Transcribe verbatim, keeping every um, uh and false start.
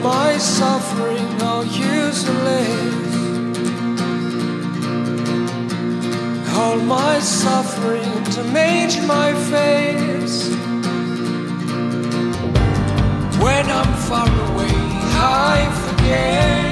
my suffering, all useless. All my suffering to change my face. When I'm far away, I forget.